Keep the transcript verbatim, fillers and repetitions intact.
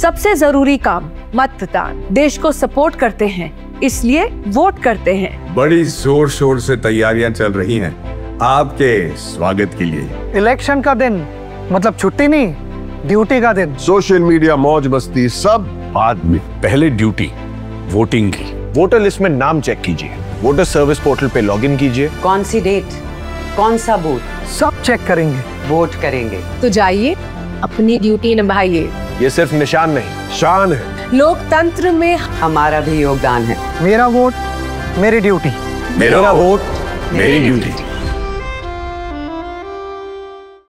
सबसे जरूरी काम मतदान। देश को सपोर्ट करते हैं, इसलिए वोट करते हैं। बड़ी जोर शोर से तैयारियां चल रही हैं आपके स्वागत के लिए। इलेक्शन का दिन मतलब छुट्टी नहीं, ड्यूटी का दिन। सोशल मीडिया, मौज मस्ती सब बाद में, पहले ड्यूटी वोटिंग की। वोटर लिस्ट में नाम चेक कीजिए, वोटर सर्विस पोर्टल पे लॉगिन कीजिए। कौन सी डेट, कौन सा बूथ, सब चेक करेंगे, वोट करेंगे। तो जाइए, अपनी ड्यूटी निभाइए। ये सिर्फ निशान नहीं, शान है। लोकतंत्र में हमारा भी योगदान है। मेरा वोट मेरी ड्यूटी। मेरा वोट मेरी ड्यूटी।